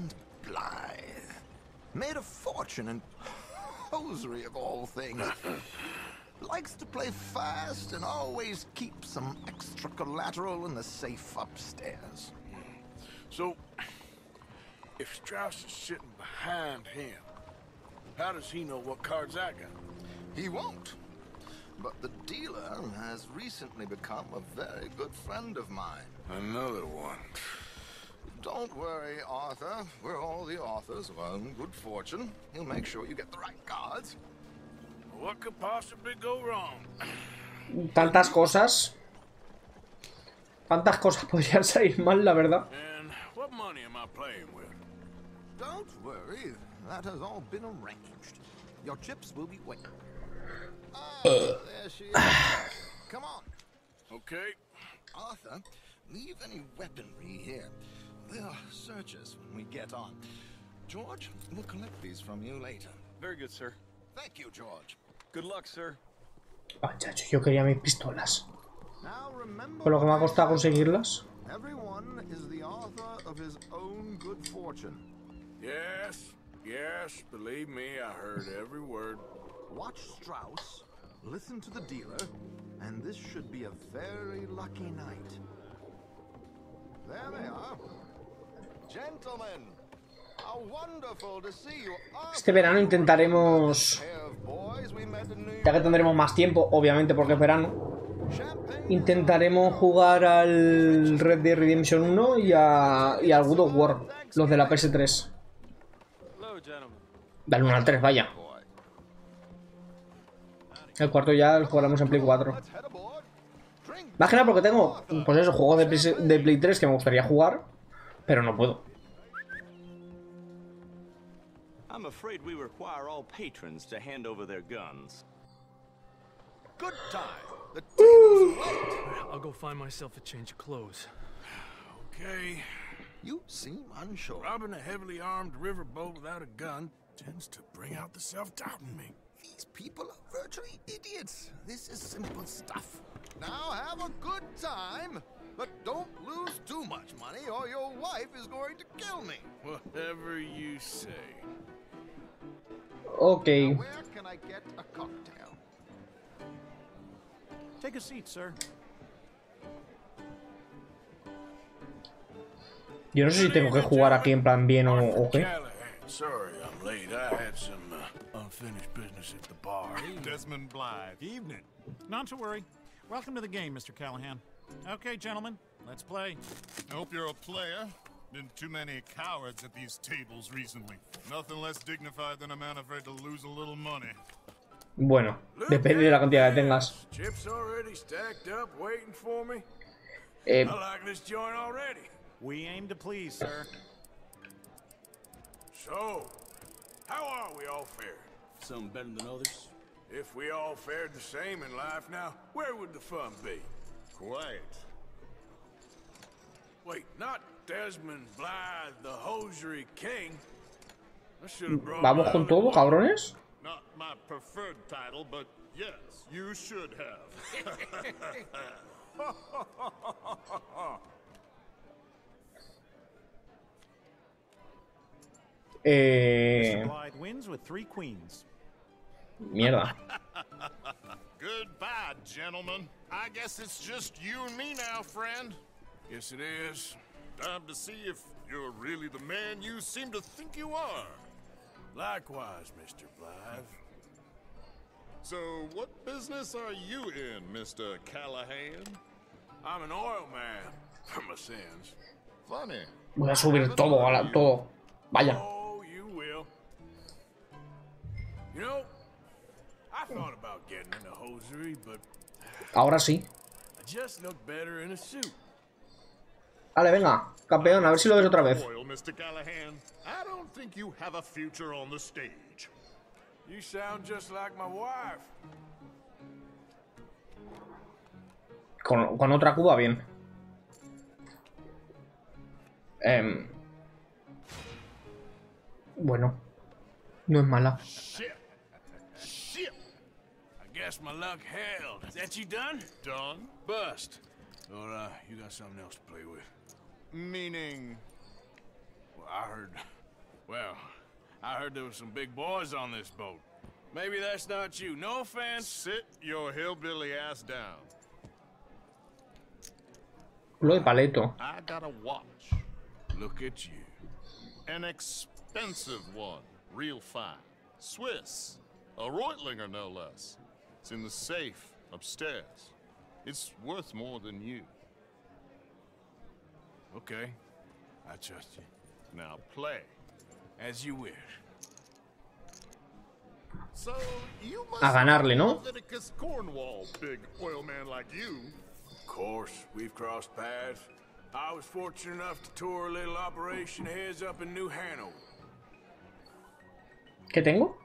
Made a fortune in hosiery of all things. Likes to play fast and always keeps some extra collateral in the safe upstairs. So, if Strauss is sitting behind him, how does he know what cards I got? He won't. But the dealer has recently become a very good friend of mine. Another one. Don't worry, Arthur. We're all the authors of our own good fortune. He'll make sure you get the right cards. What could possibly go wrong? Tantas cosas. Tantas cosas podrían salir mal, la verdad. And what money am I playing with? Don't worry. That has all been arranged. Your chips will be waiting. Ah, there she is. Come on. Okay. Arthur, leave any weaponry here. They'll search us when we get on. George, we'll collect these from you later. Very good, sir. Thank you, George. Good luck, sir. Ah, chacho, yo quería mis pistolas. Por lo que me ha costado conseguirlas. Everyone is the author of his own good fortune. Yes, yes, believe me, I heard every word. Watch Strauss, listen to the dealer, and this should be a very lucky night. There they are. Gentlemen, how wonderful to see you. Este verano intentaremos, ya que tendremos más tiempo, obviamente porque es verano, intentaremos jugar al Red Dead Redemption uno y, a, y al God of War, los de la P S tres. Del uno al tres, vaya. El cuarto ya lo jugaremos en Play cuatro. Más que nada porque tengo, pues eso, juegos de Play, de Play tres que me gustaría jugar, pero no puedo. I'm afraid we require all patrons to hand over their guns. Good time. The table's light. I'll go find myself a change of clothes. Okay. You seem unsure. Robbing a heavily armed riverboat without a gun tends to bring out the self-doubt in me. These people are virtually idiots. This is simple stuff. Now have a good time, but don't lose too much money or your wife is going to kill me. Whatever you say. Okay. Now where can I get a cocktail? Take a seat, sir. Yo no sé si tengo que jugar aquí en plan bien o, o qué. Sorry, I'm late. I had some uh, unfinished business at the bar. Desmond Blythe. Evening. Not to worry. Welcome to the game, Mister Callahan. Okay, gentlemen, let's play. I hope you're a player. Been too many cowards at these tables recently. Nothing less dignified than a man afraid to lose a little money. Bueno, depende de la cantidad que tengas. Chips already stacked up, waiting for me. Eh, I like this joint already. We aim to please, sir. So, how are we all fared? Some better than others. If we all fared the same in life now, where would the fun be? Quiet. Wait, not Desmond Blythe, the hosiery king. I should have brought ¿Vamos con todo, cabrones? Not my preferred title, but yes, you should have. Eh... Mister Blythe wins with three queens. Mierda. Goodbye, gentlemen. I guess it's just you and me now, friend. Yes, it is. Time to see if you're really the man you seem to think you are. Likewise, Mister Blythe. So, what business are you in, Mister Callahan? I'm an oil man, for my sins. Funny. Voy a subir todo, a la, todo. Vaya. Oh, you will. You know, I thought about getting into hosiery, but Ahora sí. I just look better in a suit. Vale, venga, campeón, a ver si lo ves otra vez. Oil, Mister Callahan. I don't think you have a future on the stage. You sound just like my wife. Con, con otra cuba, bien. Eh, bueno, no es mala. Shit. Shit. I guess my luck held. Is that you done? Done? Bust. Or uh, you got something else to play with? Meaning? Well, I heard... Well, I heard there was some big boys on this boat. Maybe that's not you. No offense. Sit your hillbilly ass down. Lo de paleto. I got a watch. Look at you. An expensive one. Real fine. Swiss. A Reutlinger, no less. It's in the safe upstairs. It's worth more than you. Okay. I trust you. Now play. As you wish. So, you must A ganarle, ¿no? Leviticus Cornwall, big oil man like you. Of course, we've crossed paths. I was fortunate enough to tour a little operation of his up in New Hanover. ¿Qué tengo?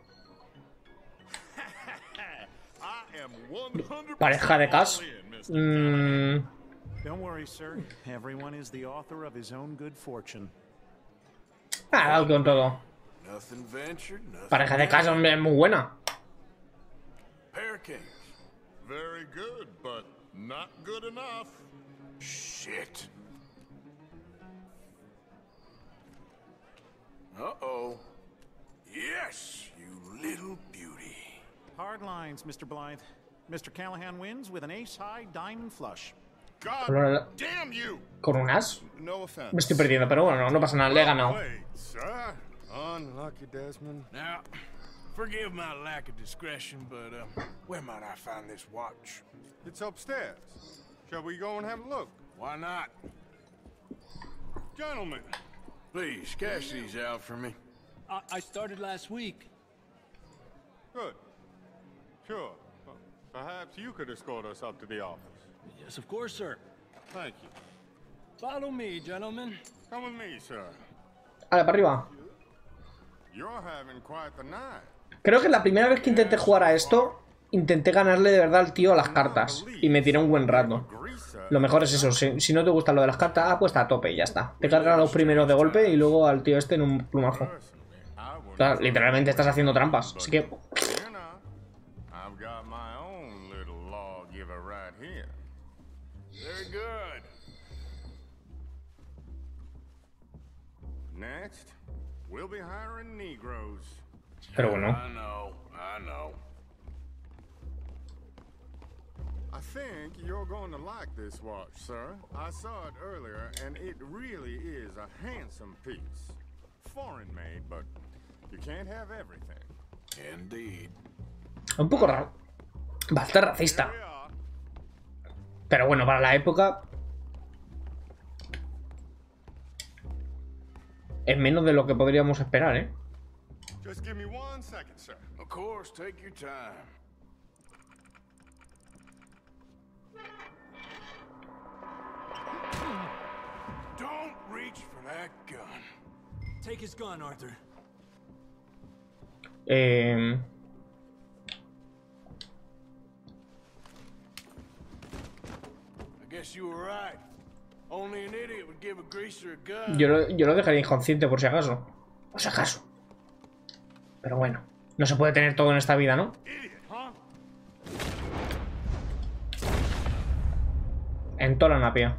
I am one hundred percent Pareja de cas. all in, Mister Mm, Don't worry, sir. Everyone is the author of his own good fortune. ah, dado con todo. Nothing ventured, nothing Pareja de casa, hombre, es muy buena. Pair of kings. Very good, but not good enough. Shit. Uh-oh. Yes, you little beauty. Hard lines, Mister Blythe. Mister Callahan wins with an ace-high diamond flush. God damn you! Con un as. No offense. Me estoy perdiendo, pero bueno, no, no pasa nada, le he ganado. Wait, sir. Unlucky, Desmond. Now, forgive my lack of discretion, but uh, where might I find this watch? It's upstairs. Shall we go and have a look? Why not? Gentlemen. Please, cash these out for me. I, I started last week. Good. Sure. Perhaps you could escort us up to the office. Yes, of course, sir. Thank you. Follow me, gentlemen. Come with me, sir. Vale, para arriba. You're having quite the night. Creo que la primera vez que intenté jugar a esto, intenté ganarle de verdad al tío a las cartas. Y me tiré un buen rato. Lo mejor es eso, si, si no te gusta lo de las cartas, apuesta a tope y ya está. Te cargan a los primeros de golpe y luego al tío este en un plumazo. O sea, literalmente estás haciendo trampas, así que... Pero bueno. I know, I know. I think you're going to like this watch, sir. I saw it earlier, and it really is a handsome piece. Foreign made, but you can't have everything. Indeed. Un poco raro. Bastante racista. Pero bueno, para la época... Es menos de lo que podríamos esperar, ¿eh? Just give me one second, sir. Of course, take your time. Don't reach for that gun. Take his gun, Arthur. Eh... I guess you were right. Only an idiot would give a greaser a gun. Yo lo, yo lo dejaría inconsciente por si acaso. Por si acaso. Pero bueno, no se puede tener todo en esta vida, ¿no? En toda la napia.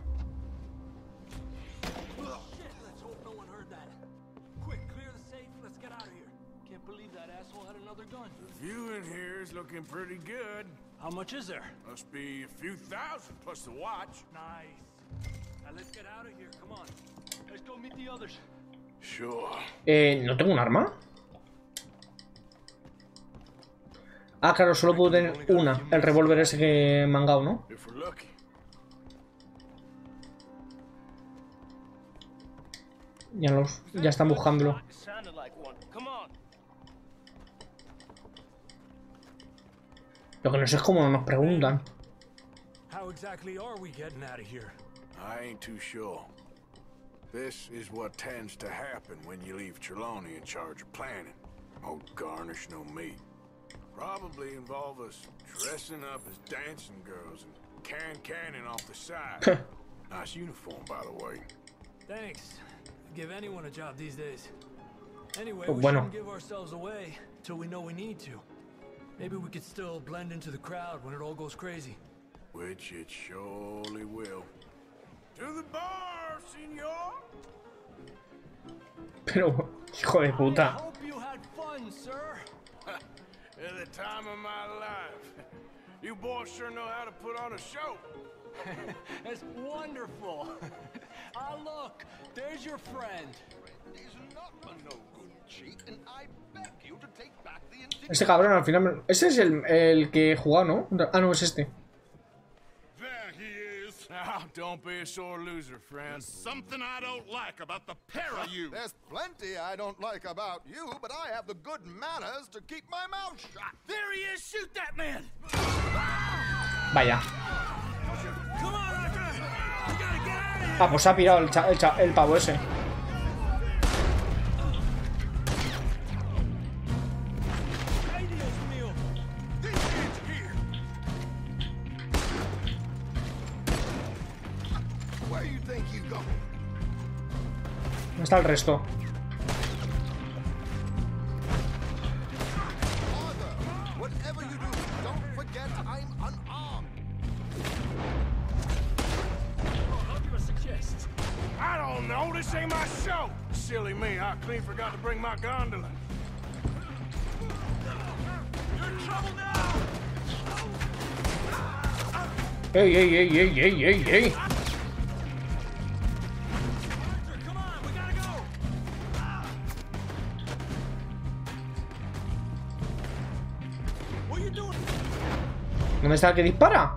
The view in here is looking pretty good. How much is there? Must be a few thousand plus the watch. Nice. Now let's get out of here. Come on. Let's go meet the others. Sure. Eh, ¿no tengo un arma? Ah, claro, solo puedo tener una. El revólver ese que me han dado, ¿no? Ya los, ya están buscándolo. Lo que no sé es cómo nos preguntan. How exactly are we getting out of here? I ain't too sure. This is what tends to happen when you leave Trelawney in charge of planning. Oh, garnish no meat. Probably involve us dressing up as dancing girls and can canning off the side. Nice uniform, by the way. Thanks. Give anyone a job these days. Anyway, Oh, we bueno. shouldn't give ourselves away till we know we need to. Maybe we could still blend into the crowd when it all goes crazy. Which it surely will. To the bar, senor! Pero, hijo de puta. Hope you had fun, sir. At the time of my life. You boys sure know how to put on a show. That's wonderful. Ah, look, there's your friend. Este cabrón al final... me- Ese es el, el que he jugado, ¿no? Ah, no, es este. There he is. Now, don't be a sore loser, friend. There's something I don't like about the pair of you. There's plenty I don't like about you, but I have the good manners to keep my mouth shut. There he is! Shoot that man! Vaya. Come on, Arthur! We gotta get out of here! Ah, pues se ha pirado el, cha- el, cha- el pavo ese. Ay, Dios mío! These kids here! Where you think you go? ¿Dónde está el resto? Whatever you do, don't forget I'm unarmed. I'll give a suggestion. I don't know. This ain't my show. Silly me. I clean forgot to bring my gondola. You're in trouble now. ¡Ey, ey, ey, ey, ey, ey, ey! ¿Dónde está el que dispara?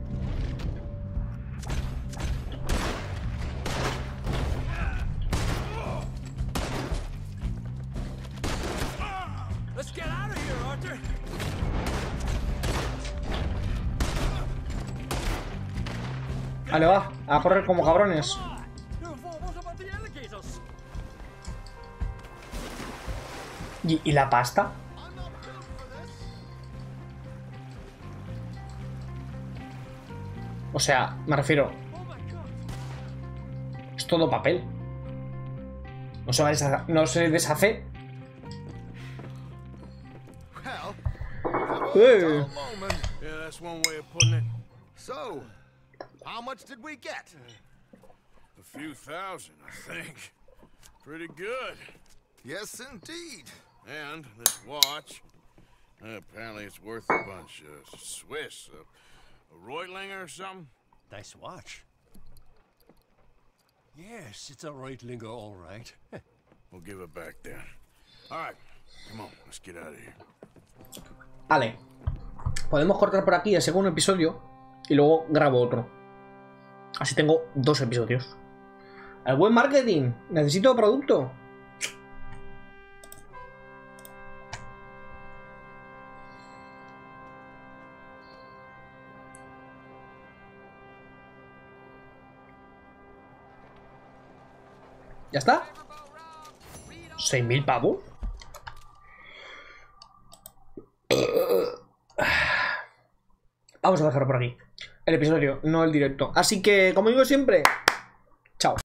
Let's get out of here, Arthur. Vale, va. A correr como cabrones. ¿Y, y la pasta? O sea, me refiero... Es todo papel. No se va a deshacer. No se deshace. Yeah, that's one way of putting it. So, how much did we get? A few thousand, I think. Pretty good. Yes, indeed. And this watch, uh, apparently it's worth a bunch. Uh, Swiss, uh, a Reutlinger or something? Nice watch. Yes, it's a Reutlinger, all right. We'll give it back then. All right, come on, let's get out of here. Vale. Podemos cortar por aquí el segundo episodio y luego grabo otro. Así tengo dos episodios. El buen marketing. Necesito producto. ¿Ya está? ¿seis mil pavos? Vamos a dejarlo por aquí. El episodio, no el directo. Así que, como digo siempre, chao.